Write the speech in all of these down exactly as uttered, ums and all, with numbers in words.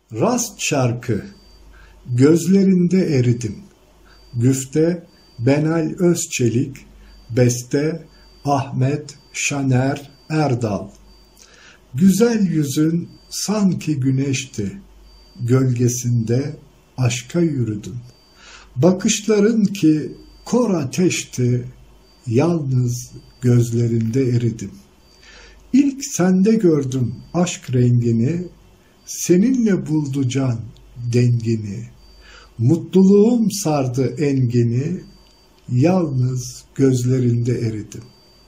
Rast şarkı, gözlerinde eridim. Güfte Benal Özçelik, beste Ahmet Şaner Erdal. Güzel yüzün sanki güneşti, gölgesinde aşka yürüdüm. Bakışların ki kor ateşti, yalnız gözlerinde eridim. İlk sende gördüm aşk rengini, seninle buldu can dengini. Mutluluğum sardı engini, yalnız gözlerinde eridim.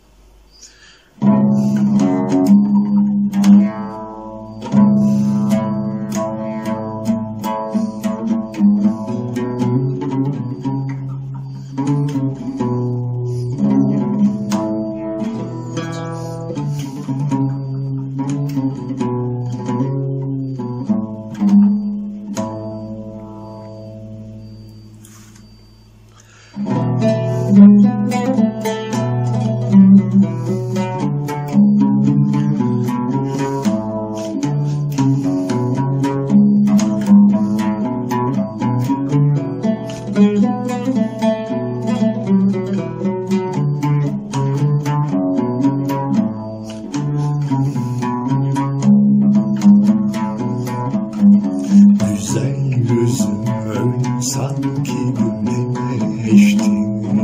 Güzel yüzün sanki güneşti,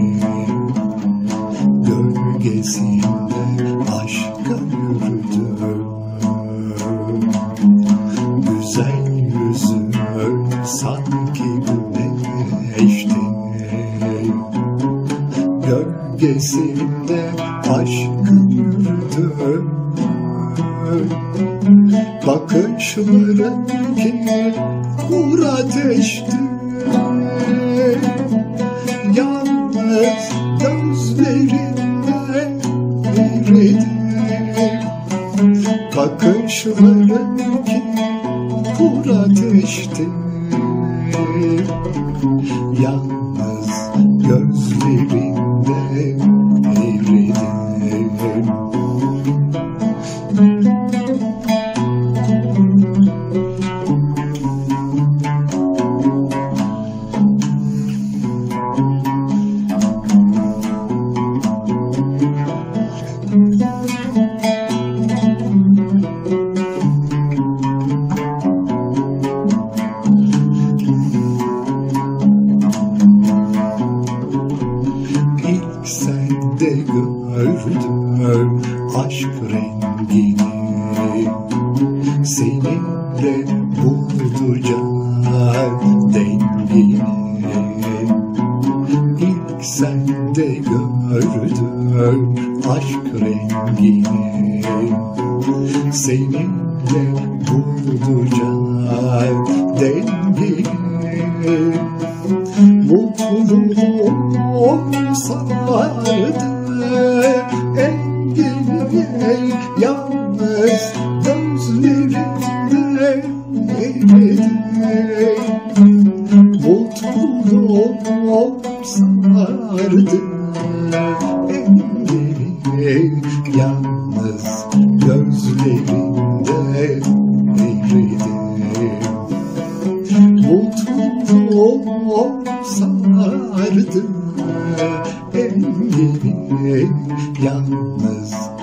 gölgesinde aşka yürüdüm. Güzel yüzün sanki güneşti, gölgesinde aşka yürüdüm. Bakışların ki kur ateşti, yalnız gözlerinde eridim. Bakışların ki kur ateşti, yalnız gözlerinde eridim. İlk sende gördüm aşk rengini, seninle buldu can dengini. İlk sende gördüm aşk rengini, seninle buldu can dengini. Mutluluğum sardı engini, yalnız gözlerinde eridim. Mutluluğum sardı engini, yalnız gözlerinde eridim. Mutluluğum sardı engini, yalnız